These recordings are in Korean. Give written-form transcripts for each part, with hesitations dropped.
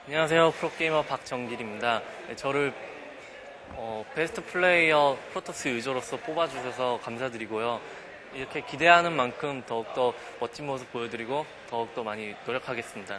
안녕하세요. 프로게이머 박정길입니다. 네, 저를 베스트 플레이어 프로토스 유저로서 뽑아주셔서 감사드리고요. 이렇게 기대하는 만큼 더욱더 멋진 모습 보여드리고 더욱더 많이 노력하겠습니다.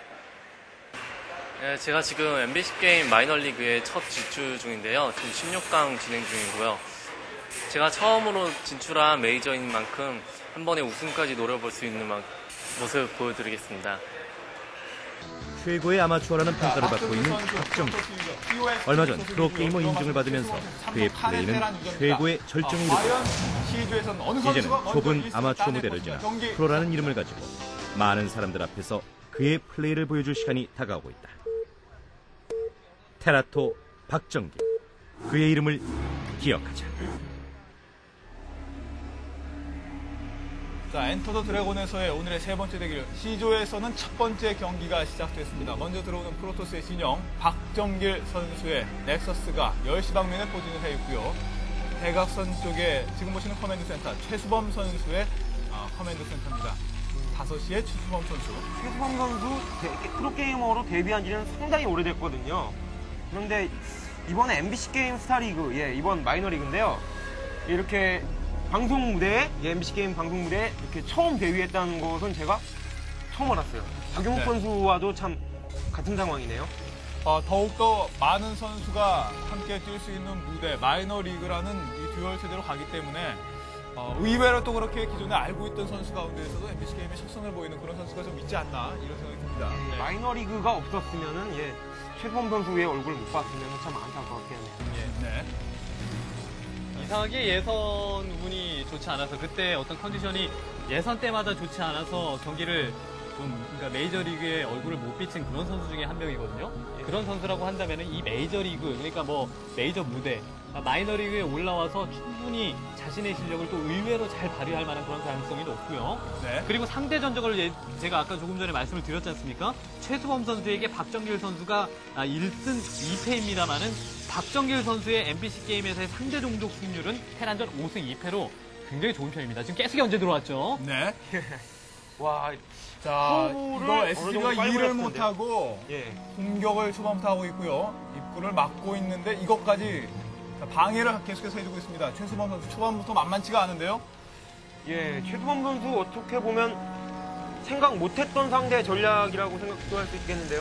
네, 제가 지금 MBC 게임 마이너리그의 첫 진출 중인데요. 지금 16강 진행 중이고요. 제가 처음으로 진출한 메이저인 만큼 한 번에 우승까지 노려볼 수 있는 모습 보여드리겠습니다. 최고의 아마추어라는 평가를 받고 있는 박정길. 얼마 전 프로게이머 인증을 받으면서 그의 플레이는 최고의 절정에 이르렀다. 이제는 좁은 아마추어 무대를 지나 프로라는 이름을 가지고 많은 사람들 앞에서 그의 플레이를 보여줄 시간이 다가오고 있다. 테라토 박정길. 그의 이름을 기억하자. 자, 엔터 더 드래곤에서의 오늘의 세 번째 대결, C조에서는 첫 번째 경기가 시작됐습니다. 먼저 들어오는 프로토스의 진영, 박정길 선수의 넥서스가 10시 방면에 포진을 해 있고요. 대각선 쪽에 지금 보시는 커맨드 센터, 최수범 선수의 커맨드 센터입니다. 5시에 최수범 선수. 최수범 선수 프로게이머로 데뷔한 지는 상당히 오래됐거든요. 그런데 이번에 MBC 게임 스타리그, 이번 마이너리그인데요. 이렇게 방송 무대에, MBC 게임 방송 무대에 이렇게 처음 데뷔했다는 것은 제가 처음 알았어요. 박용욱 선수와도 참 같은 상황이네요. 더욱더 많은 선수가 함께 뛸 수 있는 무대, 마이너리그라는 이 듀얼 세대로 가기 때문에 의외로 또 그렇게 기존에 알고 있던 선수 가운데에서도 MBC 게임의 실선을 보이는 그런 선수가 좀 있지 않나 이런 생각이 듭니다. 마이너리그가 없었으면은 최수범 선수의 얼굴을 못 봤으면 참 안타깝게 하네요. 이상하게 예선 운이 좋지 않아서 그때 어떤 컨디션이 예선 때마다 좋지 않아서 경기를 그러니까 메이저리그에 얼굴을 못 비친 그런 선수 중에 한 명이거든요. 그런 선수라고 한다면 이 메이저리그, 그러니까 메이저 무대, 마이너리그에 올라와서 충분히 자신의 실력을 또 의외로 잘 발휘할 만한 그런 가능성이 높고요. 그리고 상대 전적을 제가 아까 조금 전에 말씀을 드렸지 않습니까? 최수범 선수에게 박정길 선수가 1승 2패입니다만은 박정길 선수의 MBC 게임에서의 상대 종족 승률은 테란전 5승 2패로 굉장히 좋은 편입니다. 지금 깨스기 언제 들어왔죠? 네. 와, 자, 이거 SG가 일을 못하고 못하고 공격을 초반부터 하고 있고요. 입구를 막고 있는데 이것까지 방해를 계속해서 해주고 있습니다. 최수범 선수 초반부터 만만치가 않은데요. 최수범 선수 어떻게 보면 생각 못했던 상대 전략이라고 생각도 할 수 있겠는데요.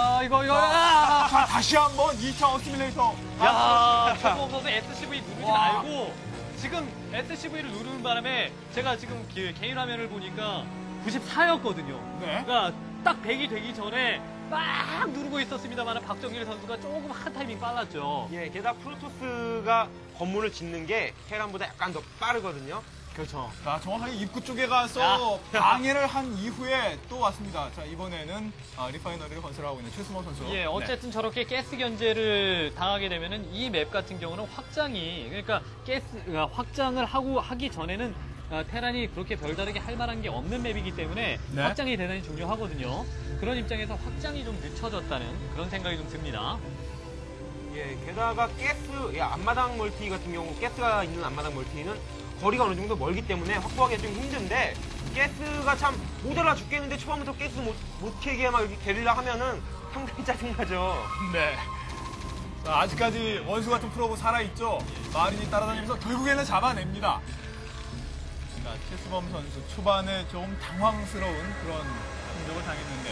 자, 다시 한번 2차 어시밀레이터. 최수범 선수 SCV 누르지 말고 지금 SCV를 누르는 바람에 제가 지금 개인 화면을 보니까 94였거든요. 그러니까 딱 100이 되기 전에 막 누르고 있었습니다만 박정길 선수가 조금 한 타이밍 빨랐죠. 게다가 프로토스가 건물을 짓는 게 테란보다 약간 더 빠르거든요. 그렇죠. 자, 정확하게 입구 쪽에 가서 방해를 한 이후에 또 왔습니다. 자, 이번에는 리파이너리를 건설하고 있는 최수범 선수. 어쨌든 저렇게 가스 견제를 당하게 되면은 이 맵 같은 경우는 확장이, 그러니까 확장을 하기 전에는 테란이 그렇게 별다르게 할 만한 게 없는 맵이기 때문에 확장이 대단히 중요하거든요. 그런 입장에서 확장이 좀 늦춰졌다는 그런 생각이 좀 듭니다. 게다가 앞마당 멀티 같은 경우, 가스가 있는 앞마당 멀티는 거리가 어느 정도 멀기 때문에 확보하기가 좀 힘든데, 가스가 참 못 알아 죽겠는데 초반부터 가스 못 캐게 막 이렇게 게릴라 하면은 상당히 짜증나죠. 자, 아직까지 원수 같은 프로브 살아있죠. 마린이 따라다니면서 결국에는 잡아냅니다. 자, 최수범 선수 초반에 좀 당황스러운 그런 공격을 당했는데,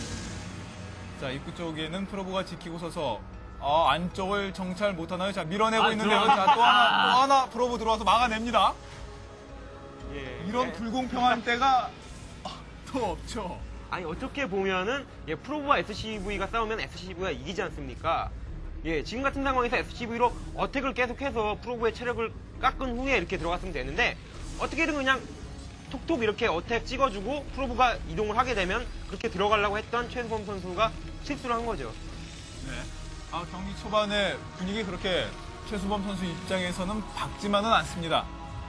자, 입구 쪽에는 프로브가 지키고 서서 안쪽을 정찰 못하나요? 자, 밀어내고 있는데요. 자, 또 하나 프로브 들어와서 막아냅니다. 이런 불공평한 때가 또 없죠. 아니, 어떻게 보면은 프로브와 SCV가 싸우면 SCV가 이기지 않습니까? 지금 같은 상황에서 SCV로 어택을 계속해서 프로브의 체력을 깎은 후에 이렇게 들어갔으면 되는데, 어떻게든 그냥 톡톡 이렇게 어택 찍어주고 프로브가 이동을 하게 되면 그렇게 들어가려고 했던 최수범 선수가 실수를 한 거죠. 경기 초반에 분위기 그렇게 최수범 선수 입장에서는 밝지만은 않습니다.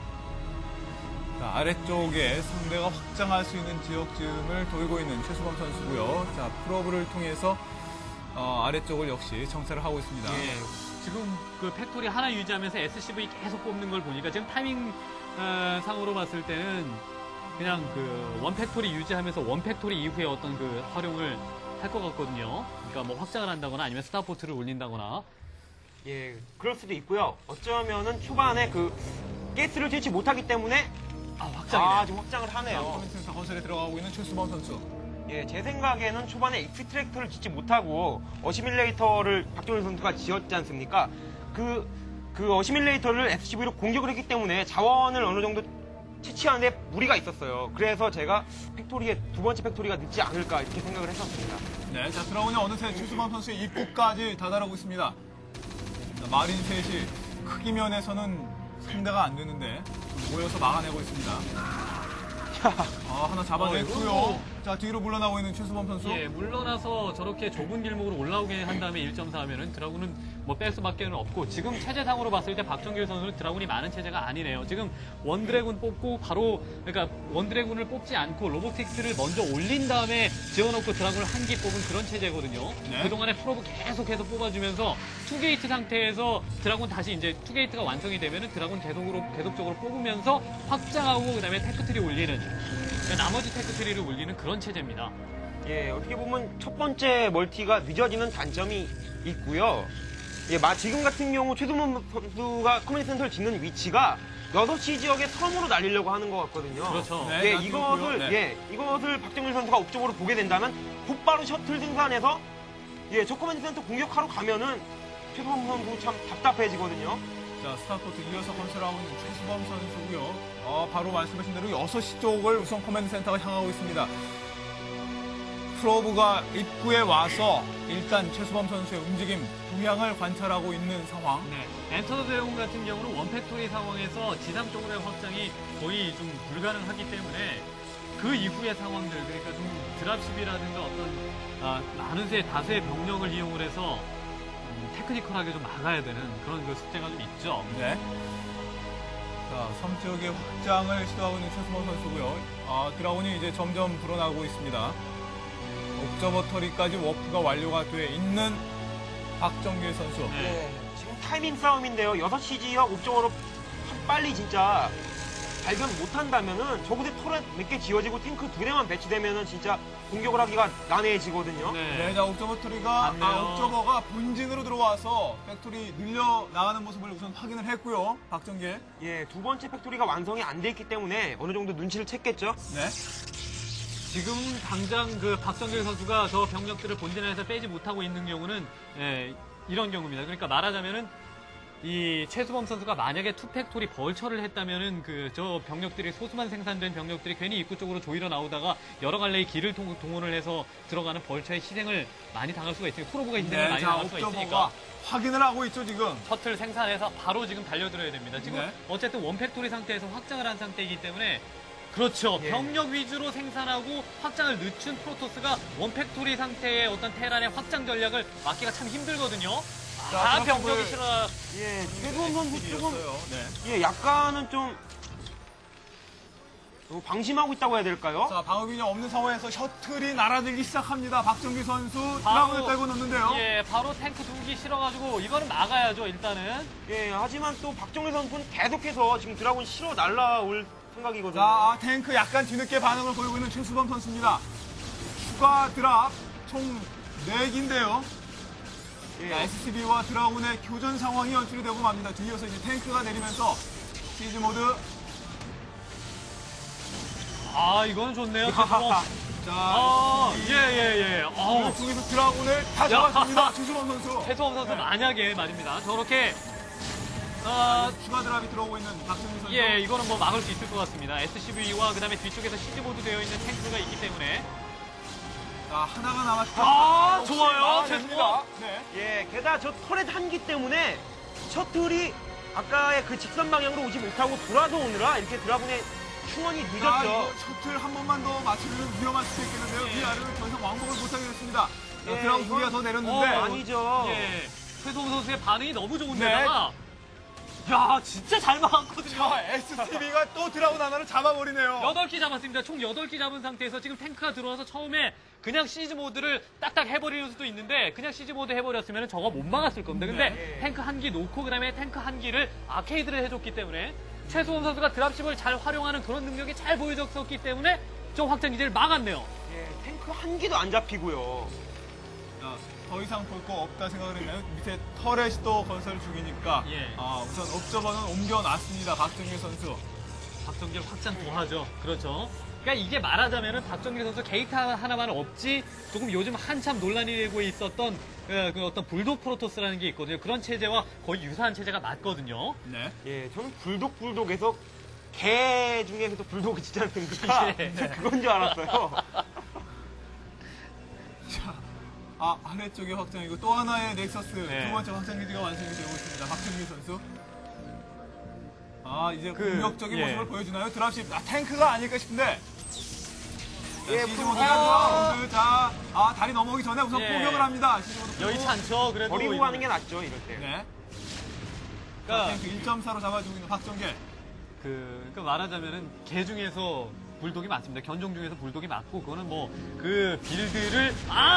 자, 아래쪽에 상대가 확장할 수 있는 지역쯤을 돌고 있는 최수범 선수고요. 자, 프로브를 통해서 아래쪽을 역시 정찰을 하고 있습니다. 지금 그 팩토리 하나 유지하면서 SCV 계속 뽑는 걸 보니까 지금 타이밍 상으로 봤을 때는 그냥 그 원팩토리 유지하면서 원팩토리 이후에 어떤 그 활용을 할 것 같거든요. 그러니까 뭐 확장을 한다거나 아니면 스타포트를 올린다거나. 예, 그럴 수도 있고요. 어쩌면은 초반에 그 가스를 쥐지 못하기 때문에 확장이네요. 지금 확장을 하네요. 커맨센터 건설에 들어가고 있는 최수범 선수. 예, 제 생각에는 초반에 익스트랙터를 짓지 못하고 어시밀레이터를 박정일 선수가 지었지 않습니까? 그 어시밀레이터를 SCV로 공격을 했기 때문에 자원을 어느 정도 채취하는데 무리가 있었어요. 그래서 제가 팩토리에 두 번째 팩토리가 늦지 않을까 이렇게 생각을 했었습니다. 네, 자, 드라군이 어느새 최수범 선수의 입구까지 다다르고 있습니다. 자, 마린 셋이 크기 면에서는 상대가 안 되는데 좀 모여서 막아내고 있습니다. 하나 잡아냈고요. 자, 뒤로 물러나고 있는 최수범 선수. 예, 물러나서 저렇게 좁은 길목으로 올라오게 한 다음에 1.4하면은 드라군은 뭐 뺄 수밖에는 없고 지금 체제상으로 봤을 때 박정길 선수는 드라군이 많은 체제가 아니네요. 지금 원드래군 뽑고 바로 그러니까 원드래군을 뽑지 않고 로보틱스를 먼저 올린 다음에 지어놓고 드라군을 한 기 뽑은 그런 체제거든요. 네. 그동안에 프로브 계속해서 뽑아주면서 투게이트 상태에서 드라군 다시 이제 투게이트가 완성이 되면은 드라군 계속적으로 뽑으면서 확장하고 그다음에 테크트리 올리는 그러니까 나머지 테크트리를 올리는 그런 체제입니다. 예, 어떻게 보면 첫 번째 멀티가 늦어지는 단점이 있고요. 예, 지금 같은 경우 최수범 선수가 커뮤니티 센터를 짓는 위치가 6시 지역에 섬으로 날리려고 하는 것 같거든요. 그렇죠. 네, 예, 자, 그렇고요. 네. 이것을 박정일 선수가 옵적으로 보게 된다면 곧바로 셔틀 생산해서 예, 저 커뮤니티 센터 공격하러 가면은 최수범 선수 참 답답해지거든요. 자, 스타포트 이어서 건설하고 있는 최수범 선수고요. 바로 말씀하신 대로 6시 쪽을 우선 커맨드 센터가 향하고 있습니다. 프로브가 입구에 와서 일단 최수범 선수의 움직임, 동향을 관찰하고 있는 상황. 네. 엔터 더 드래곤 같은 경우는 원팩토리 상황에서 지상 쪽으로의 확장이 거의 좀 불가능하기 때문에 그 이후의 상황들, 그러니까 좀 드랍십이라든가 어떤 많은 수의 다수의 병력을 이용을 해서 테크니컬하게 좀 막아야 되는 그런 그 숙제가 좀 있죠. 네. 자, 섬 지역의 확장을 시도하고 있는 최수범 선수고요. 드라군이 이제 점점 불어나고 있습니다. 옵저버터리까지 워프가 완료가 돼 있는 박정길 선수. 네. 예, 지금 타이밍 싸움인데요. 6시 지역 옵적으로 빨리 진짜 발견 못한다면은 적어도 터렛 몇 개 지어지고 탱크 2대만 배치되면은 진짜 공격을 하기가 난해해지거든요. 네, 자, 옵저버터리가, 맞네요. 옵저버가 본진으로 들어와서 팩토리 늘려 나가는 모습을 우선 확인을 했고요. 박정길. 예, 두 번째 팩토리가 완성이 안 돼 있기 때문에 어느 정도 눈치를 챘겠죠. 네. 지금 당장 그 박정길 선수가 저 병력들을 본진에서 빼지 못하고 있는 경우는 이런 경우입니다. 그러니까 말하자면은 이 최수범 선수가 만약에 투팩토리 벌처를 했다면은 그 저 병력들이 소수만 생산된 병력들이 괜히 입구 쪽으로 조이러 나오다가 여러 갈래의 길을 동원을 해서 들어가는 벌처의 희생을 많이 당할 수가 있으니까 프로브가 희생을 네, 많이 자, 당할 수가 있으니까 옵저버가 확인을 하고 있죠, 지금. 셔틀 생산해서 바로 지금 달려들어야 됩니다. 지금 네. 어쨌든 원팩토리 상태에서 확장을 한 상태이기 때문에 그렇죠. 예. 병력 위주로 생산하고 확장을 늦춘 프로토스가 원팩토리 상태의 어떤 테란의 확장 전략을 막기가 참 힘들거든요. 자, 병력이 드랍십을- 싫어. 예, 최수범 선수 조금 네. 예, 약간은 좀 방심하고 있다고 해야 될까요? 자, 방어균이 없는 상황에서 셔틀이 날아들기 시작합니다. 박정길 선수 바로- 드라군을 빼고 넣는데요. 예, 바로 탱크 두기 싫어가지고 이거는 막아야죠. 일단은. 예, 하지만 또 박정일 선수는 계속해서 지금 드라군 실어 날라올 생각이거든요. 자, 탱크 약간 뒤늦게 반응을 보이고 있는 최수범 선수입니다. 추가 드랍 총 4기인데요. 예, SCB와 드라군의 교전 상황이 연출이 되고 맙니다. 뒤이어서 이제 탱크가 내리면서 시즈 모드. 이거는 좋네요. 자, 예. 이 중에서 드라군을 다 잡았습니다. 최수범 선수. 최수범 선수 만약에 말입니다. 저렇게 추가 드랍이 들어오고 있는 박정민 선수. 예, 이거는 뭐 막을 수 있을 것 같습니다. SCV와 그다음에 뒤쪽에서 시즈보드 되어 있는 탱크가 있기 때문에. 자, 하나가 남았다. 좋아요. 됐습니다. 최수범. 네. 예, 게다가 저 터렛 한기 때문에 셔틀이 아까의 그 직선 방향으로 오지 못하고 돌아서 오느라 이렇게 드라군의 충원이 자, 늦었죠. 이거 셔틀 한 번만 더 맞추면 위험할 수도 있겠는데요. 예. 위아래로 더 이상 왕복을 못하게 됐습니다. 자, 예, 드라군 두 이건- 개가 더 내렸는데. 아니죠. 예, 최수범 선수의 반응이 너무 네. 좋은데다가 야, 진짜 잘 막았거든요. 자, SCB가 또 드라군 하나를 잡아버리네요. 8기 잡았습니다. 총 8기 잡은 상태에서 지금 탱크가 들어와서 처음에 그냥 시즈 모드를 딱딱 해버리는 수도 있는데 그냥 시즈 모드 해버렸으면 저거 못 막았을 겁니다. 근데 네. 탱크 한 기 놓고 그다음에 탱크 한 기를 아케이드를 해줬기 때문에 최수범 선수가 드랍십을 잘 활용하는 그런 능력이 잘 보여졌었기 때문에 저 확장기지를 막았네요. 예, 탱크 한 기도 안 잡히고요. 자, 더 이상 볼 거 없다 생각을 했나요? 밑에 터렛이 또 건설 중이니까 예. 우선 옵저버는 옮겨놨습니다. 박정길 선수. 박정길 확장 더 하죠. 그렇죠. 그러니까 이게 말하자면은 박정길 선수 게이트 하나만 없지 조금 요즘 한참 논란이 되고 있었던 그 어떤 불독 프로토스라는 게 있거든요. 그런 체제와 거의 유사한 체제가 맞거든요. 네. 예, 저는 불독에서 개 중에서도 불독이 진짜 않습니까? 예. 그건 줄 알았어요. 자, 아래쪽에 확장이고 또 하나의 넥서스 네. 두 번째 확장기지가 완성이 되고 있습니다. 박정길 선수. 이제 그, 공격적인 예. 모습을 보여주나요? 드랍십, 탱크가 아닐까 싶은데. 예, 시즈모드가 자, 다리 넘어오기 전에 우선 예. 공격을 합니다. 시즈모드. 여의치 않죠. 그래도 버리고 이거- 가는 게 낫죠, 이럴 때. 네. 그러니까 탱크 1.4로 잡아주고 있는 박정길. 그러니까 말하자면은 개 중에서 불독이 맞습니다. 견종 중에서 불독이 맞고 그거는 뭐 그 빌드를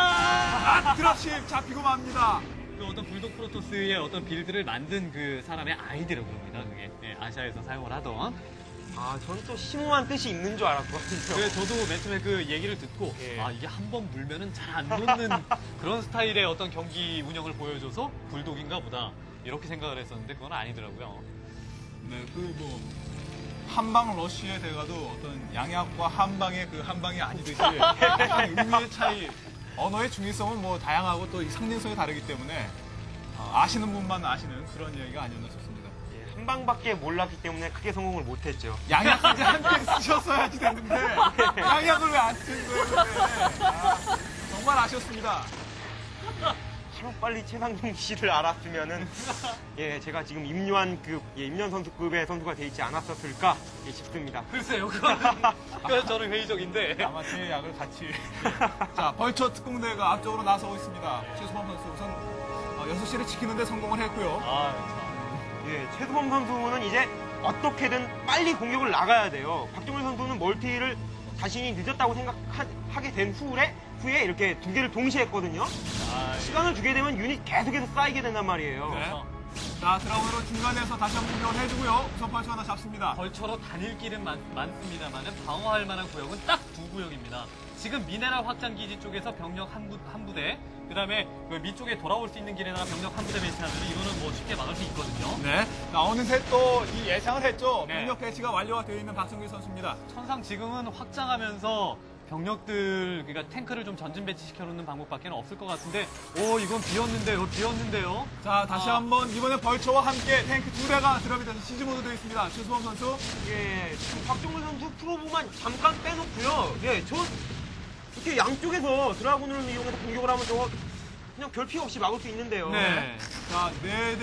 드랍십 잡히고 맙니다. 그 어떤 불독 프로토스의 어떤 빌드를 만든 그 사람의 아이디라고 봅니다. 그게 예, 아시아에서 사용을 하던. 저는 또 심오한 뜻이 있는 줄 알았거든요. 그래서 저도 맨 처음에 그 얘기를 듣고 예. 이게 한 번 물면은 잘 안 놓는 그런 스타일의 어떤 경기 운영을 보여줘서 불독인가 보다 이렇게 생각을 했었는데 그건 아니더라고요. 네, 한방 러쉬에 대가도 어떤 양약과 한방의 그 한방이 아니듯이 약간 의미의 차이, 언어의 중요성은 뭐 다양하고 또 상징성이 다르기 때문에 아시는 분만 아시는 그런 이야기가 아니었나 싶습니다. 예, 한 방밖에 몰랐기 때문에 크게 성공을 못했죠. 양약까지 함께 쓰셨어야지 됐는데 양약을 왜 안 쓰는 거예요? 근데? 정말 아쉬웠습니다. 하루 빨리 최상종 씨를 알았으면은 예, 제가 지금 임요한 선수급의 선수가 돼 있지 않았었을까 싶습니다. 글쎄요, 그건 저는 회의적인데. 아마 제 약을 같이. 자, 벌처 특공대가 앞쪽으로 나서고 있습니다. 최수범 선수 우선 6시를 지키는데 성공을 했고요. 참. 예, 최수범 선수는 이제 어떻게든 빨리 공격을 나가야 돼요. 박정일 선수는 멀티를 자신이 늦었다고 생각하게 된 후에 이렇게 두 개를 동시에 했거든요. 시간을 주게 되면 유닛 계속해서 쌓이게 된단 말이에요. 네. 자, 드라운으로 중간에서 다시 한번 공격을 해주고요. 우선 벌처 하나 잡습니다. 벌처로 다닐 길은 많습니다만은 방어할 만한 구역은 딱 두 구역입니다. 지금 미네랄 확장 기지 쪽에서 병력 한 부대, 그다음에 그 밑쪽에 돌아올 수 있는 길에다가 병력 한 부대 배치하면 이거는 뭐 쉽게 막을 수 있거든요. 네. 자, 어느새 또 이 예상을 했죠. 네. 병력 배치가 완료가 되어 있는 박정길 선수입니다. 천상 지금은 확장하면서 병력들, 그러니까 탱크를 좀 전진 배치시켜 놓는 방법밖에 없을 것 같은데, 이건 비었는데요. 자, 다시 한번 이번에 벌처와 함께 탱크 두 대가 드랍이 돼서 시즈 모드 되어 있습니다. 최수범 선수. 예, 지금 박정일 선수 프로브만 잠깐 빼놓고요. 예, 이렇게 양쪽에서 드라군을 이용해서 공격을 하면 저거 그냥 별 피해 없이 막을 수 있는데요. 네. 자,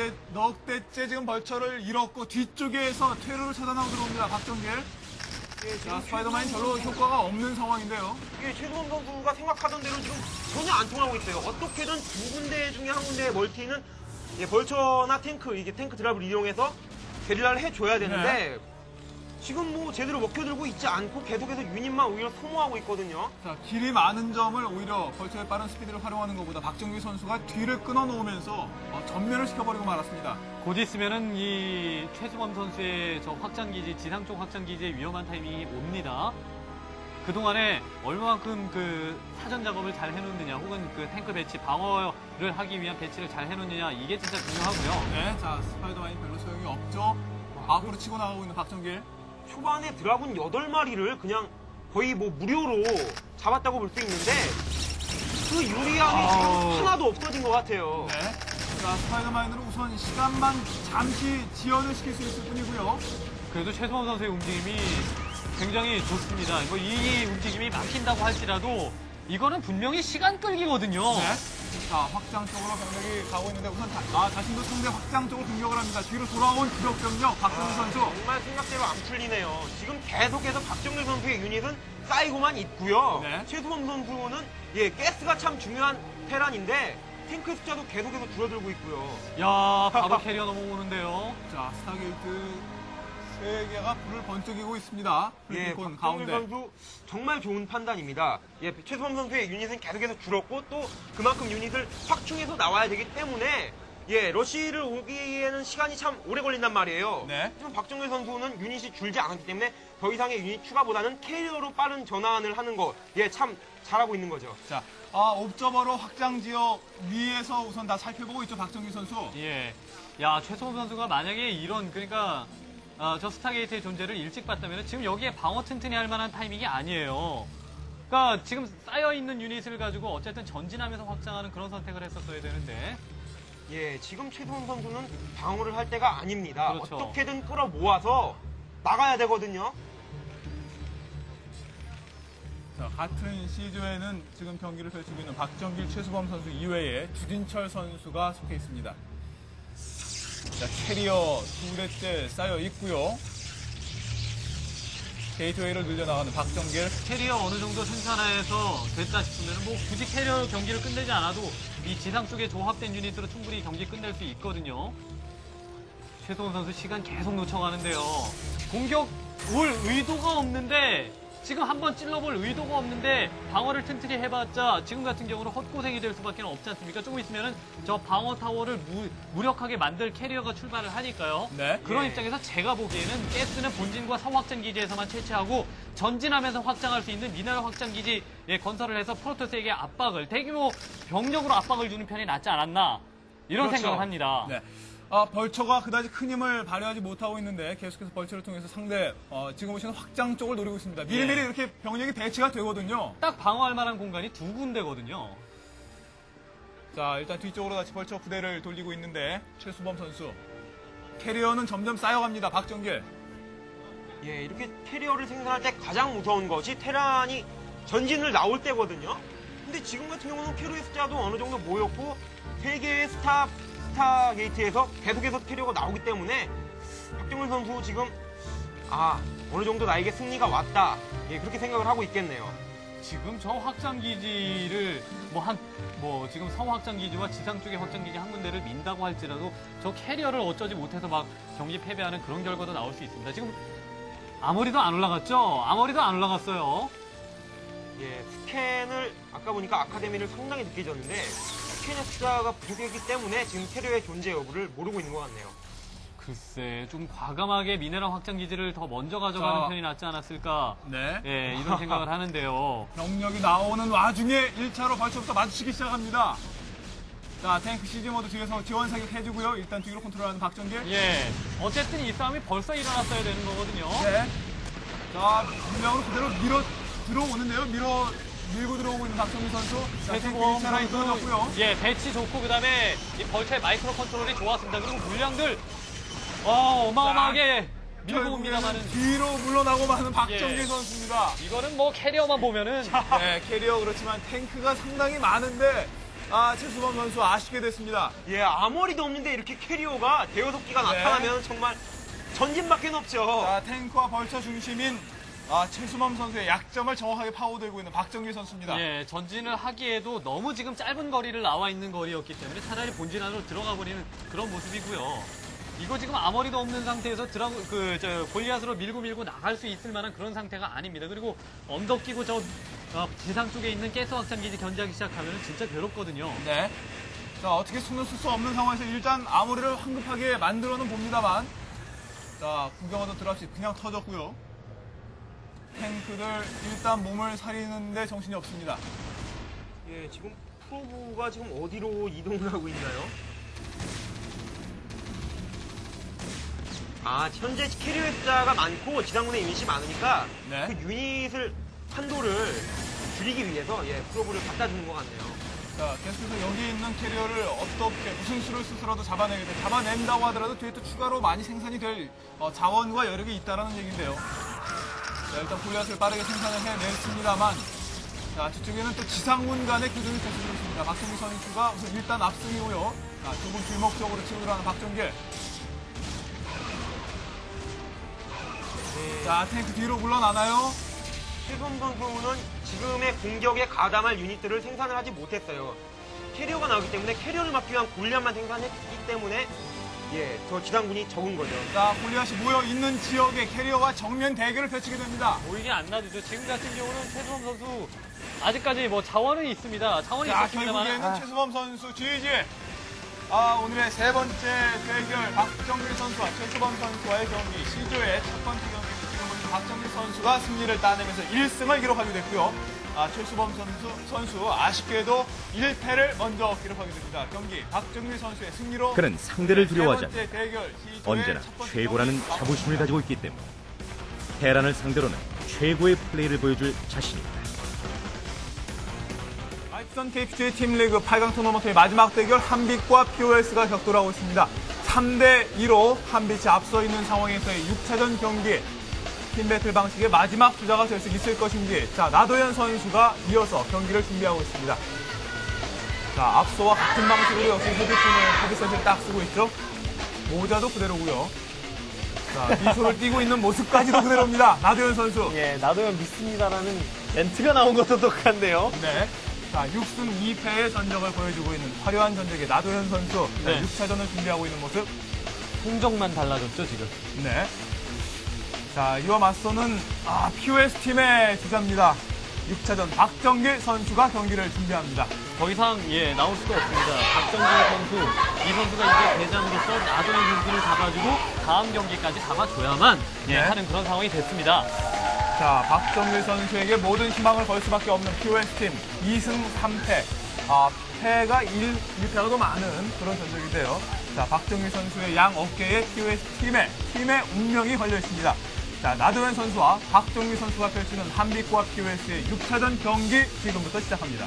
넉 대째 지금 벌처를 잃었고 뒤쪽에서 퇴로를 차단하고 들어옵니다. 박정길. 예, 자, 지금 스파이더맨이 별로 효과가 없는 상황인데요. 예, 최수범 선수가 생각하던 대로 지금 전혀 안 통하고 있어요. 어떻게든 두 군데 중에 한 군데의 멀티는 벌처나 이게 탱크 드랍을 이용해서 게릴라를 해줘야 되는데 지금 뭐 제대로 먹혀들고 있지 않고 계속해서 유닛만 오히려 소모하고 있거든요. 자, 길이 많은 점을 오히려 벌처의 빠른 스피드를 활용하는 것보다 박정길 선수가 뒤를 끊어놓으면서 전면을 시켜버리고 말았습니다. 곧 있으면은 이 최수범 선수의 저 확장기지, 지상 쪽 확장기지의 위험한 타이밍이 옵니다. 그동안에 얼마만큼 그 사전 작업을 잘 해놓느냐, 혹은 그 탱크 배치, 방어를 하기 위한 배치를 잘 해놓느냐, 이게 진짜 중요하고요. 네, 자, 스파이더맨이 별로 소용이 없죠. 앞으로 치고 나가고 있는 박정길. 초반에 드라군 8마리를 그냥 거의 뭐 무료로 잡았다고 볼 수 있는데 그 유리함이 지금 하나도 없어진 것 같아요. 네. 자, 스파이더맨으로 우선 시간만 잠시 지연을 시킬 수 있을 뿐이고요. 그래도 최수범 선수의 움직임이 굉장히 좋습니다. 이 움직임이 막힌다고 할지라도 이거는 분명히 시간 끌기거든요. 네. 자, 확장 쪽으로 병력이 가고 있는데 우선 자신도 상대 확장 쪽으로 공격을 합니다. 뒤로 돌아온 기록 병력 박정길 선수. 정말 생각대로 안 풀리네요. 지금 계속해서 박정길 선수의 유닛은 쌓이고만 있고요. 네. 최수범 선수는 가스가 참 중요한 테란인데 탱크 숫자도 계속해서 줄어들고 있고요. 야, 바로 캐리어 넘어오는데요. 자, 스타게이트 3개가 불을 번쩍이고 있습니다. 불빛콘 박정길 가운데. 선수 정말 좋은 판단입니다. 최수범 선수의 유닛은 계속해서 줄었고 또 그만큼 유닛을 확충해서 나와야 되기 때문에 러시를 오기에는 시간이 참 오래 걸린단 말이에요. 네. 지금 박정길 선수는 유닛이 줄지 않았기 때문에 더 이상의 유닛 추가보다는 캐리어로 빠른 전환을 하는 거, 예, 참 잘하고 있는 거죠. 자, 옵저버로 확장 지역 위에서 우선 다 살펴보고 있죠, 박정규 선수. 예. 야, 최소범 선수가 만약에 이런, 그러니까, 저 스타게이트의 존재를 일찍 봤다면 지금 여기에 방어 튼튼히 할 만한 타이밍이 아니에요. 그러니까 지금 쌓여있는 유닛을 가지고 어쨌든 전진하면서 확장하는 그런 선택을 했었어야 되는데. 예, 지금 최소범 선수는 방어를 할 때가 아닙니다. 그렇죠. 어떻게든 끌어모아서 나가야 되거든요. 자, 같은 시조에는 지금 경기를 펼치고 있는 박정길, 최수범 선수 이외에 주진철 선수가 속해 있습니다. 자, 캐리어 두 대째 쌓여 있고요. 게이트웨이를 늘려나가는 박정길. 캐리어 어느 정도 생산해서 됐다 싶으면 뭐 굳이 캐리어 경기를 끝내지 않아도 이 지상 쪽에 조합된 유닛으로 충분히 경기 끝낼 수 있거든요. 최소원 선수 시간 계속 놓쳐가는데요. 공격 올 의도가 없는데 지금 한번 찔러볼 의도가 없는데 방어를 튼튼히 해봤자 지금 같은 경우는 헛고생이 될 수밖에 없지 않습니까? 조금 있으면은 저 방어 타워를 무력하게 만들 캐리어가 출발을 하니까요. 네. 그런 예. 입장에서 제가 보기에는 가스는 본진과 서확장 기지에서만 채취하고 전진하면서 확장할 수 있는 미네랄 확장 기지 건설을 해서 프로토스에게 압박을 대규모 병력으로 압박을 주는 편이 낫지 않았나 이런 그렇죠. 생각을 합니다. 네. 벌처가 그다지 큰 힘을 발휘하지 못하고 있는데 계속해서 벌처를 통해서 상대 지금 보시는 확장 쪽을 노리고 있습니다. 미리미리 예. 이렇게 병력이 배치가 되거든요. 딱 방어할 만한 공간이 두 군데거든요. 자, 일단 뒤쪽으로 다시 벌처 부대를 돌리고 있는데 최수범 선수. 캐리어는 점점 쌓여갑니다. 박정길. 예, 이렇게 캐리어를 생산할 때 가장 무서운 것이 테란이 전진을 나올 때거든요. 근데 지금 같은 경우는 캐리어의 숫자도 어느 정도 모였고 3개의 스타게이트에서 계속해서 캐리어가 나오기 때문에 박정훈 선수 지금 어느 정도 나에게 승리가 왔다. 예, 그렇게 생각을 하고 있겠네요. 지금 저 확장 기지를 지금 성 확장 기지와 지상 쪽의 확장 기지 한 군데를 민다고 할지라도 저 캐리어를 어쩌지 못해서 막 경기 패배하는 그런 결과도 나올 수 있습니다. 지금 아머리도 안 올라갔죠? 아머리도 안 올라갔어요. 예, 스캔을 아까 보니까 아카데미를 상당히 늦게 졌는데 스캔의 숫자가 부족했기 때문에 지금 캐리어의 존재 여부를 모르고 있는 것 같네요. 글쎄, 좀 과감하게 미네랄 확장 기지를 더 먼저 가져가는 자. 편이 낫지 않았을까? 네. 예, 이런 생각을 하는데요. 병력이 나오는 와중에 1차로 벌써부터 마주치기 시작합니다. 자, 탱크 CG 모드 뒤에서 지원 사격 해주고요. 일단 뒤로 컨트롤하는 박정길. 예, 어쨌든 이 싸움이 벌써 일어났어야 되는 거거든요. 네. 자, 분명으로 그대로 들어오는데요. 밀고 들어오고 있는 박정길 선수. 자, 탱크 최수범 1차라인 끊어졌고요. 예, 배치 좋고 그다음에 이 벌처의 마이크로 컨트롤이 좋았습니다. 그리고 물량들 어마어마하게 밀고 결국에는 옵니다만은 뒤로 물러나고 마는 박정길 예. 선수입니다. 이거는 뭐 캐리어만 보면은 네, 캐리어 그렇지만 탱크가 상당히 많은데 최수범 선수 아쉽게 됐습니다. 예, 아머리도 없는데 이렇게 캐리어가 대여섯 기가 네. 나타나면 정말 전진밖에 없죠. 자, 탱크와 벌처 중심인 최수범 선수의 약점을 정확하게 파고들고 있는 박정길 선수입니다. 예, 전진을 하기에도 너무 지금 짧은 거리를 나와 있는 거리였기 때문에 차라리 본진 안으로 들어가 버리는 그런 모습이고요. 이거 지금 아머리도 없는 상태에서 골리앗으로 밀고 나갈 수 있을 만한 그런 상태가 아닙니다. 그리고 언덕 끼고 지상 쪽에 있는 가스 확장 기지 견제하기 시작하면 진짜 괴롭거든요. 네. 자, 어떻게 손을 쓸 수 없는 상황에서 일단 아무리를 황급하게 만들어는 봅니다만. 자, 구경하던 드랍시 그냥 터졌고요. 탱크들 일단 몸을 사리는데 정신이 없습니다. 예, 지금 프로브가 지금 어디로 이동을 하고 있나요? 현재 캐리어 숫자가 많고 지상군의 유닛이 많으니까 네. 그 유닛을 한도를 줄이기 위해서 프로브를 갖다 주는 것 같네요. 자, 계속해서 여기 있는 캐리어를 어떻게 무슨 수를 스스로도 잡아내게 잡아낸다고 하더라도 뒤에 또 추가로 많이 생산이 될 자원과 여력이 있다는 얘기인데요. 자, 일단 골리앗을 빠르게 생산을 해냈습니다만, 자, 뒤쪽에는 또 지상군 간의 교전이 펼쳐지고 있습니다. 박정길 선수가 우선 일단 압승이고요. 자, 조금 길목적으로 치고 들어가는 박정길. 자, 탱크 뒤로 물러나나요? 최선 선수는 지금의 공격에 가담할 유닛들을 생산을 하지 못했어요. 캐리어가 나오기 때문에 캐리어를 막기 위한 골리앗만 생산했기 때문에 저 지상군이 적은 거죠. 자, 골리앗이 모여 있는 지역에 캐리어와 정면 대결을 펼치게 됩니다. 보이게 안 놔두죠. 지금 같은 경우는 최수범 선수 아직까지 자원은 있습니다. 자원이 자, 있었습니다만 결국에는 최수범 선수 GG. 오늘의 세 번째 대결 박정길 선수와 최수범 선수와의 경기 C조의 첫 번째 경기를 지금 보시면 박정길 선수가 승리를 따내면서 1승을 기록하게 됐고요. 최수범 선수 아쉽게도 1패를 먼저 기록하게 됩니다. 경기 박정길 선수의 승리로 그는 상대를 두려워하지 않고 세 번째 대결 시조의 언제나 첫 번째 최고라는 경기 자부심을 가지고 있기 때문에 테란을 상대로는 최고의 플레이를 보여줄 자신입니다. 알프선 KPGA 팀리그 8강 토너먼트의 마지막 대결 한빛과 POS가 격돌하고 있습니다. 3대2로 한빛이 앞서 있는 상황에서의 6차전 경기 팀 배틀 방식의 마지막 주자가 될 수 있을 것인지 자 나도현 선수가 이어서 경기를 준비하고 있습니다. 자 앞서와 같은 방식으로 역시 헤드셋을 딱 쓰고 있죠. 모자도 그대로고요. 자 미소를 띠고 있는 모습까지도 그대로입니다. 나도현 선수. 예, 나도현 믿습니다라는 멘트가 나온 것도 똑같네요. 네. 자, 6승 2패의 전적을 보여주고 있는 화려한 전적의 나도현 선수. 네. 6차전을 준비하고 있는 모습. 성적만 달라졌죠, 지금. 네. 자, 이와 맞서는 POS 팀의 주자입니다. 6차전 박정길 선수가 경기를 준비합니다. 더 이상 나올 수가 없습니다. 박정길 선수, 이 선수가 이제 대장으로서 나도현 선수를 잡아주고 다음 경기까지 잡아줘야만 네. 하는 그런 상황이 됐습니다. 자, 박정길 선수에게 모든 희망을 걸 수밖에 없는 POS 팀 2승 3패. 패가 1패가 더 많은 그런 전적인데요. 자, 박정길 선수의 양 어깨에 POS 팀의 운명이 걸려 있습니다. 자, 나도현 선수와 박정길 선수가 펼치는 한빛과 POS의 6차전 경기 지금부터 시작합니다.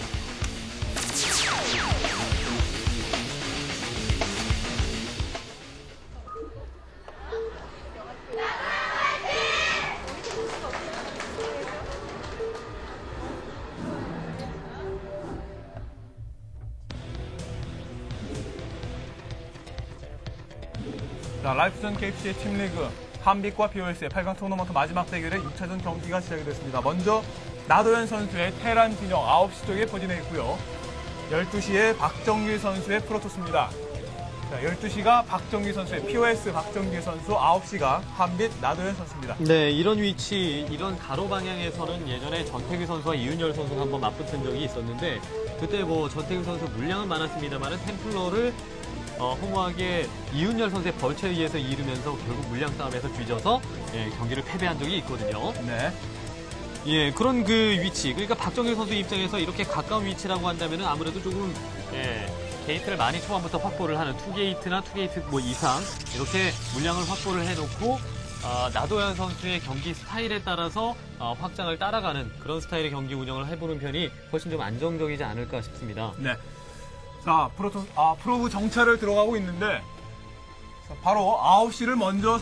자, 라이프전 KPGA 팀리그 한빛과 POS의 8강 토너먼트 마지막 대결의 6차전 경기가 시작이 됐습니다. 먼저 나도현 선수의 테란 진영 9시 쪽에 포진해 있고요. 12시에 박정길 선수의 프로토스입니다. 자, 12시가 박정길 선수의 POS 박정길 선수, 9시가 한빛 나도현 선수입니다. 네, 이런 위치, 이런 가로 방향에서는 예전에 전태규 선수와 이윤열 선수가 한번 맞붙은 적이 있었는데 그때 전태규 선수 물량은 많았습니다만은 템플러를 허무하게 이윤열 선수의 벌처에 의해서 이르면서 결국 물량 싸움에서 뒤져서 경기를 패배한 적이 있거든요. 네. 그런 그 위치. 그러니까 박정길 선수 입장에서 이렇게 가까운 위치라고 한다면 아무래도 조금 게이트를 많이 초반부터 확보를 하는 투게이트나 투게이트 이상 이렇게 물량을 확보를 해놓고 나도현 선수의 경기 스타일에 따라서 확장을 따라가는 그런 스타일의 경기 운영을 해보는 편이 훨씬 좀 안정적이지 않을까 싶습니다. 네. 자, 프로브 정찰을 들어가고 있는데, 자, 바로 9시를 먼저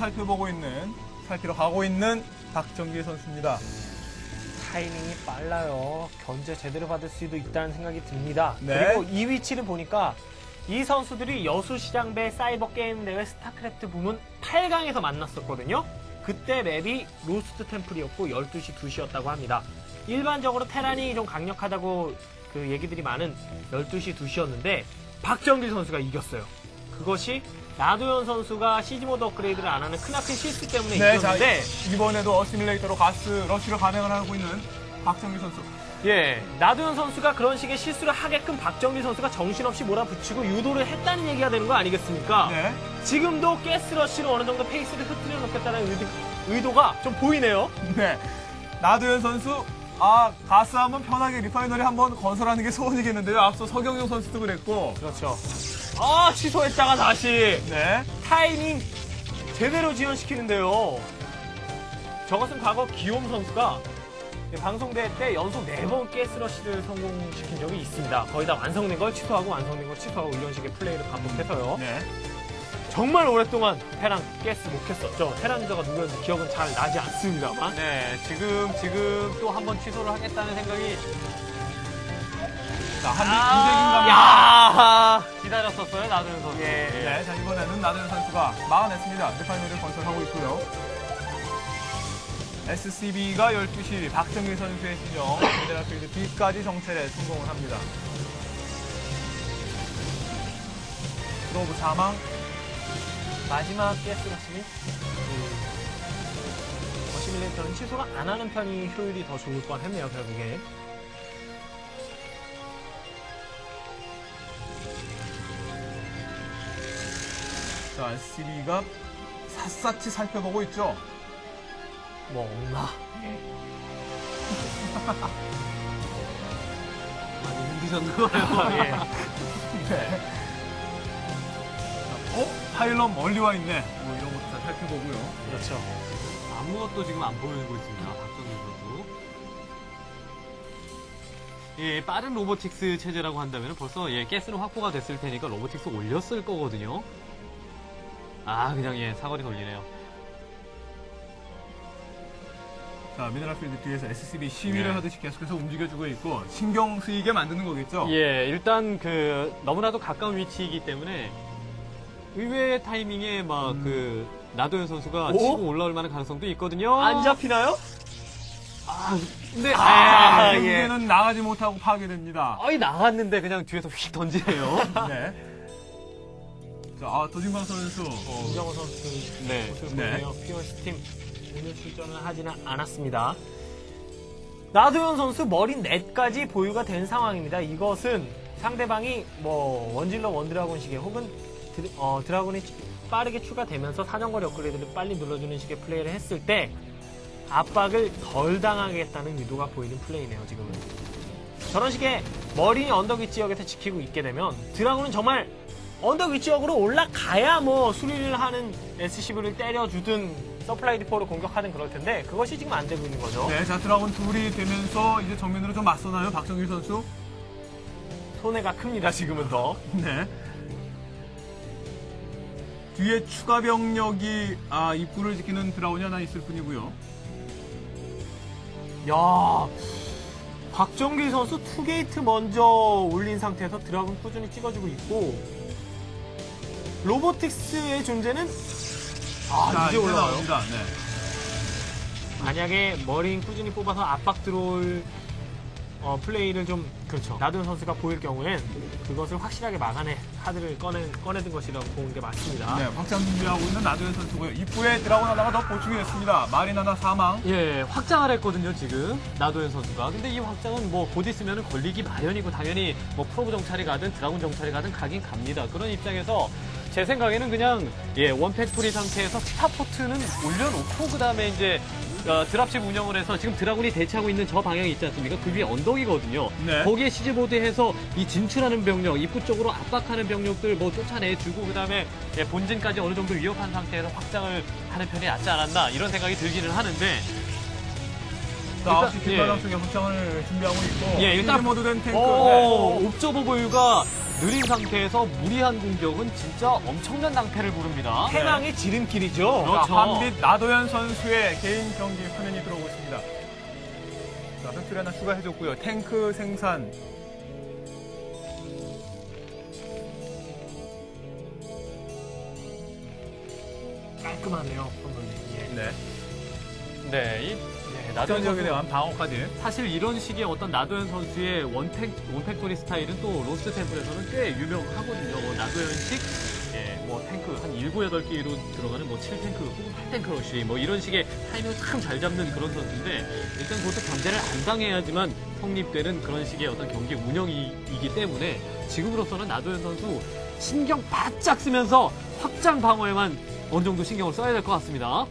살피러 가고 있는 박정길 선수입니다. 타이밍이 빨라요. 견제 제대로 받을 수도 있다는 생각이 듭니다. 네. 그리고 이 위치를 보니까 이 선수들이 여수시장배 사이버 게임 대회 스타크래프트 부문 8강에서 만났었거든요. 그때 맵이 로스트 템플이었고 12시, 2시였다고 합니다. 일반적으로 테란이 좀 강력하다고 그 얘기들이 많은 12시, 2시였는데 박정길 선수가 이겼어요. 그것이 나도현 선수가 CG모드 업그레이드를 안 하는 크나큰 실수 때문에 네, 이겼는데 자, 이번에도 어시뮬레이터로 가스 러쉬를 감행을 하고 있는 박정길 선수. 나도현 선수가 그런 식의 실수를 하게끔 박정길 선수가 정신없이 몰아붙이고 유도를 했다는 얘기가 되는 거 아니겠습니까? 네. 지금도 가스러쉬로 어느 정도 페이스를 흐트려 놓겠다는 의도가 좀 보이네요. 네. 나도현 선수, 가스 한번 편하게 리파이너리 한번 건설하는 게 소원이겠는데요. 앞서 서경용 선수도 그랬고. 그렇죠. 취소했다가 다시 네. 타이밍 제대로 지연시키는데요. 저것은 과거 기욤 선수가 방송대회 때 연속 4번 가스러쉬를 성공시킨 적이 있습니다. 거의 다 완성된 걸 취소하고 완성된 걸 취소하고 이런 식의 플레이를 반복해서요. 네. 정말 오랫동안 테란 가스 못 했었죠. 테란 유저가 누구였는지 기억은 잘 나지 않습니다만. 네, 지금 또 한 번 취소를 하겠다는 생각이 자, 한빛 야! 기다렸었어요, 나도현 선수. 네, 자, 이번에는 나도현 선수가 막아냈습니다. 리파이너리를 건설하고 있고요. SCB가 12시 박정길 선수의 진영 미네랄필드 뒤까지 정찰에 성공을 합니다. 프로브 사망. 마지막 가스러쉬는 어시밀레이터는 취소가 안 하는 편이 효율이 더 좋을 뻔했네요, 결국에. 자, SCB가 샅샅이 살펴보고 있죠. 뭐 없나? 많이 힘드셨나봐요. 예. 네. 파일럿 멀리 와 있네. 뭐 이런 것도 다 살펴보고요. 그렇죠. 아무것도 지금 안 보이고 있습니다. 박정민 선수. 예, 빠른 로보틱스 체제라고 한다면 벌써 예, 가스는 확보가 됐을 테니까 로보틱스 올렸을 거거든요. 아, 그냥 예, 사거리 돌리네요. 자, 미네랄필드 뒤에서 SCB 시위를 네. 하듯이 계속해서 움직여주고 있고 신경 쓰이게 만드는 거겠죠? 예, 일단 그 너무나도 가까운 위치이기 때문에 의외의 타이밍에 막 그 나도현 선수가 오? 치고 올라올 만한 가능성도 있거든요. 안 잡히나요? 근데 결국에는 나가지 못하고 파괴됩니다. 거의 나갔는데 그냥 뒤에서 휙 던지네요. 네. 자, 도진광 선수. 이정호 선수 네. 모습을 네. 보네요. 피어스 팀 오늘 출전을 하지는 않았습니다. 나도현 선수 머리 넷까지 보유가 된 상황입니다. 이것은 상대방이 뭐 원질러 원드라곤식의 혹은 드라곤이 빠르게 추가되면서 사정거리 업그레이드를 빨리 눌러주는 식의 플레이를 했을 때 압박을 덜 당하겠다는 의도가 보이는 플레이네요. 지금은 저런 식의 머리 언덕 위 지역에서 지키고 있게 되면 드라곤은 정말 언덕 위 지역으로 올라가야 뭐 수리를 하는 SCV를 때려주든 서플라이 디포를 공격하든 그럴 텐데 그것이 지금 안 되고 있는 거죠. 네, 자, 드라곤 둘이 되면서 이제 정면으로 좀 맞서나요, 박정규 선수? 손해가 큽니다. 지금은 더. 네. 뒤에 추가 병력이 입구를 지키는 드라곤이 하나 있을 뿐이고요. 야, 박정길 선수 투게이트 먼저 올린 상태에서 드라군 꾸준히 찍어주고 있고 로보틱스의 존재는 자, 이제 올라와요. 나옵니다. 네. 만약에 머린 꾸준히 뽑아서 압박 들어올 플레이를 좀 그렇죠. 나도현 선수가 보일 경우엔 그것을 확실하게 막아내 카드를 꺼내든 것이라고 보는 게 맞습니다. 네, 확장 준비하고 있는 나도현 선수고요. 입구에 드라곤 하나가 더 보충이 됐습니다. 마린 하나 사망. 예, 확장을 했거든요, 지금. 나도현 선수가. 근데 이 확장은 뭐 곧 있으면 걸리기 마련이고 당연히 뭐 프로브 정찰이 가든 드라곤 정찰이 가든 가긴 갑니다. 그런 입장에서 제 생각에는 그냥 예, 원팩토리 상태에서 스타포트는 올려놓고 그다음에 이제 드랍십 운영을 해서 지금 드라군이 대치하고 있는 저 방향이 있지 않습니까? 그 위에 언덕이거든요. 네. 거기에 시즈보드해서 이 진출하는 병력, 입구 쪽으로 압박하는 병력들 뭐 쫓아내주고 그다음에 예, 본진까지 어느 정도 위협한 상태에서 확장을 하는 편이 낫지 않았나 이런 생각이 들기는 하는데 자, 일단, 9시 뒷바람 속에 확장을 준비하고 있고. 예, 일단 모드된 탱크. 네. 옵저버 보유가 느린 상태에서 무리한 공격은 진짜 엄청난 낭패를 부릅니다. 해망의 지름길이죠. 그렇죠. 자, 한빛 나도현 선수의 개인 경기 화면이 들어오고 있습니다. 자, 팩토리 하나 추가해줬고요. 탱크 생산. 깔끔하네요. 예. 네. 네, 이 나도현 나도현 지역에 선수 대한 방어까지. 사실 이런 식의 어떤 나도현 선수의 원팩토리 스타일은 또 로스트 템플에서는 꽤 유명하거든요. 뭐 나도현식, 예, 뭐 탱크 한 7, 8개로 들어가는 뭐 7탱크 혹은 8탱크 러쉬 뭐 이런 식의 타이밍을 참 잘 잡는 그런 선수인데 일단 그것도 견제를 안 당해야지만 성립되는 그런 식의 어떤 경기 운영이기 때문에 지금으로서는 나도현 선수 신경 바짝 쓰면서 확장 방어에만 어느 정도 신경을 써야 될 것 같습니다.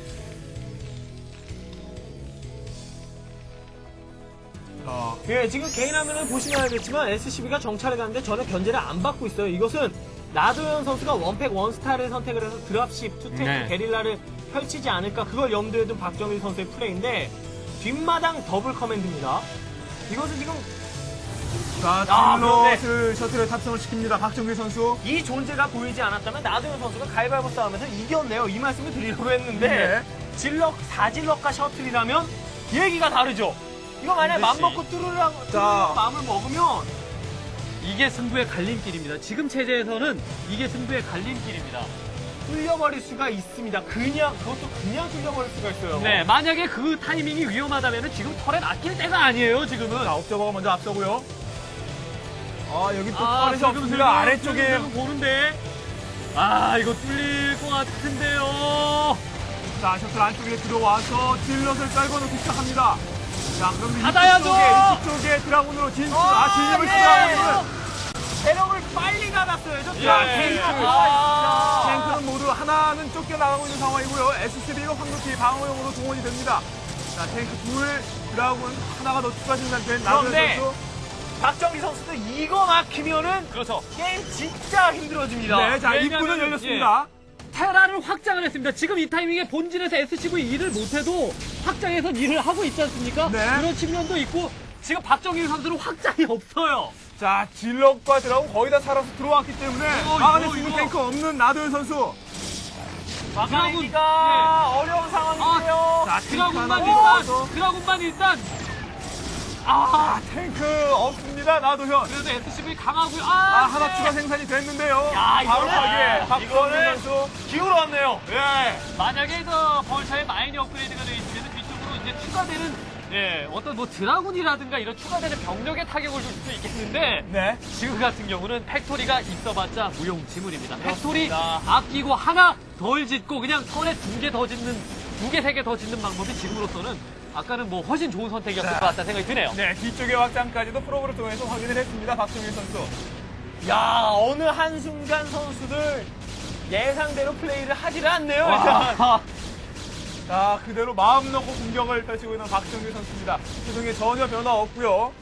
예, 지금 개인 화면을 보시면 알겠지만 SCB가 정찰에 가는데 전혀 견제를 안 받고 있어요. 이것은 나도현 선수가 원팩 원스타를 선택을 해서 드랍십, 투탱크, 네. 게릴라를 펼치지 않을까 그걸 염두에 둔 박정일 선수의 플레이인데 뒷마당 더블 커맨드입니다. 이것은 지금 자, 그런데- 딜럿을 셔틀에 탑승을 시킵니다. 박정규 선수. 이 존재가 보이지 않았다면 나도현 선수가 가위바위보 싸움에서 이겼네요. 이 말씀을 드리려고 했는데 네. 질럿, 4질럿과 셔틀이라면 얘기가 다르죠. 이거 만약에 반드시. 맘먹고 뚫으려고 마음을 먹으면 이게 승부의 갈림길입니다. 지금 체제에서는 이게 승부의 갈림길입니다. 뚫려버릴 수가 있습니다. 그것도 그냥 뚫려버릴 수가 있어요. 네, 만약에 그 타이밍이 위험하다면 지금 털에 낚일 때가 아니에요, 지금은. 자, 옵저버가 먼저 앞서고요. 여기 또 아, 털이 없습니다. 아래쪽에. 슬금 보는데. 아, 이거 뚫릴 것 같은데요. 자, 셔틀 안쪽에 들어와서 딜럿을 깔고놓기 시작합니다. 자, 그럼 받아야죠! 이쪽 쪽에 드라군으로 진입을 시도하고 있는. 체력을 빨리 나갔어요. 저 예. 탱크. 탱크는 모두 하나는 쫓겨나가고 있는 상황이고요. SCB가 황급히 방어용으로 동원이 됩니다. 자, 탱크 둘, 드라군 하나가 더 추가 생산된 나도현 그런데 선수. 박정기 선수도 이거 막히면은 그렇죠. 게임 진짜 힘들어집니다. 네, 자, 왜냐면은, 입구는 열렸습니다. 테라를 확장을 했습니다. 지금 이 타이밍에 본진에서 SCV 일을 못해도 확장해서 일을 하고 있지 않습니까? 네. 그런 측면도 있고 지금 박정일 선수는 확장이 없어요. 자, 질럿과 드라군 거의 다 살아서 들어왔기 때문에 막아낼 수 있는 이거. 탱크 없는 나도현 선수. 막아내기가 어려운 상황인데요. 자, 탱크 하나 드라군만 일단 탱크 없습니다, 나도현. 그래도 SCV 강하고요. 하나 추가 생산이 됐는데요. 야, 바로 이거는- 가게 박정희 이거는- 선수. 기울었네요. 예. 만약에 그 벌처에 마인이 업그레이드가 되어 있으면 뒤쪽으로 이제 추가되는 어떤 뭐 드라군이라든가 이런 추가되는 병력의 타격을 줄 수도 있겠는데 네. 지금 같은 경우는 팩토리가 있어봤자 무용지물입니다. 팩토리 아끼고 하나 덜 짓고 그냥 턴에 두 개 더 짓는, 두 개, 세 개 더 짓는 방법이 지금으로서는 아까는 뭐 훨씬 좋은 선택이었을 것 같다는 생각이 드네요. 네, 뒤쪽의 확장까지도 프로브를 통해서 확인을 했습니다, 박정희 선수. 야, 어느 한순간 선수들 예상대로 플레이를 하지를 않네요. 일단. 자, 그대로 마음 놓고 공격을 펼치고 있는 박정희 선수입니다. 표정에 전혀 변화 없고요.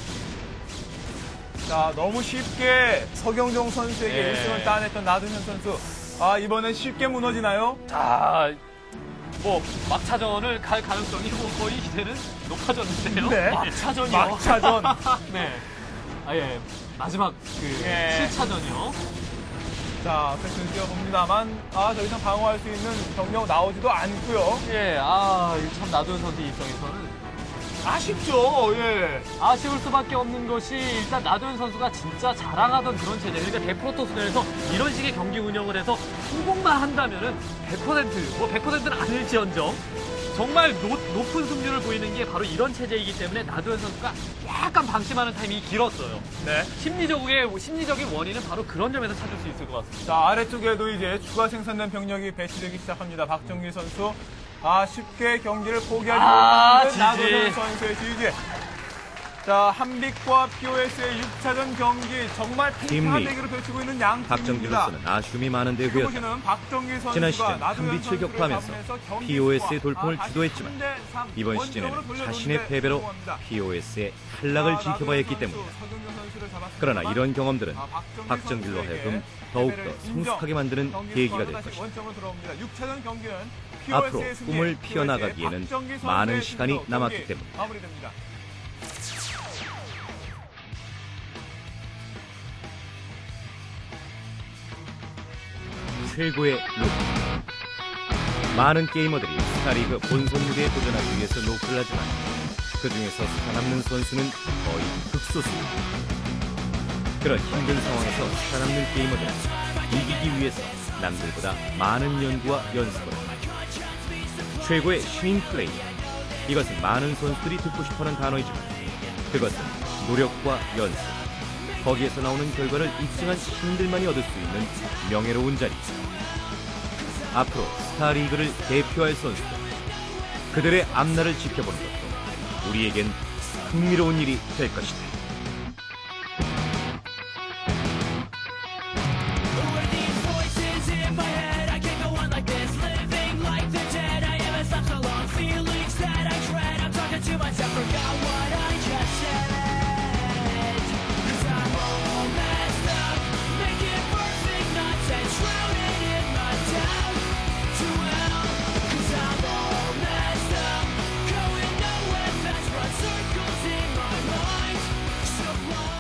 자, 너무 쉽게 서경정 선수에게 예. 1승을 따냈던 나도현 선수. 이번엔 쉽게 무너지나요? 자, 뭐 막차전을 갈 가능성이 뭐 거의 이제는 높아졌는데요. 네. 막차전이요. 막차전. 네. 예. 마지막 그 예. 7차전이요. 자, 패스를 뛰어봅니다만, 더 이상 방어할 수 있는 병력 나오지도 않고요. 예, 이거 참 나도현 선수 입장에서는 아쉽죠, 예. 아쉬울 수밖에 없는 것이 일단 나도현 선수가 진짜 자랑하던 그런 체제, 그러니까 대프로토스전에서 이런 식의 경기 운영을 해서 성공만 한다면은 100%, 뭐 100%는 아닐지언정 정말 높은 승률을 보이는 게 바로 이런 체제이기 때문에 나도현 선수가 약간 방심하는 타이밍이 길었어요. 네. 심리적인 원인은 바로 그런 점에서 찾을 수 있을 것 같습니다. 자, 아래쪽에도 이제 추가 생산된 병력이 배치되기 시작합니다. 박정희 선수. 쉽게 경기를 포기하지 못하는 나도현 선수의 지지. 자, 한빛과 POS의 6차전 경기 정말 팽팽한 팀 대결을 펼치고 있는 양 박정길 팀입니다. 선수는 아쉬움이 많은 대회였다. 보시는 박정희 선수가 지난 시즌 나도현 한빛을 선수를 격파하면서 잡으면서 경기 POS의 스코어, 돌풍을 다시 주도했지만 3대3 이번 원점으로 시즌에는 돌려놓는데 자신의 패배로 성공합니다. POS의 탈락을 지켜봐야 했기 때문이다. 그러나 이런 경험들은 박정길로 하여금 더욱더 성숙하게 만드는 계기가 될 것이다. 앞으로 꿈을 피워나가기에는 많은 시간이 남았기 때문이다. 마무리됩니다. 최고의 노크. 많은 게이머들이 스타리그 본선 무대에 도전하기 위해서 노크를 하지만 그 중에서 살아남는 선수는 거의 극소수입니다. 그런 힘든 상황에서 살아남는 게이머들은 이기기 위해서 남들보다 많은 연구와 연습을 합니다. 최고의 신인 플레이. 이것은 많은 선수들이 듣고 싶어하는 단어이지만 그것은 노력과 연습, 거기에서 나오는 결과를 입증한 신들만이 얻을 수 있는 명예로운 자리입니다. 앞으로 스타리그를 대표할 선수들, 그들의 앞날을 지켜보는 것도 우리에겐 흥미로운 일이 될 것이다.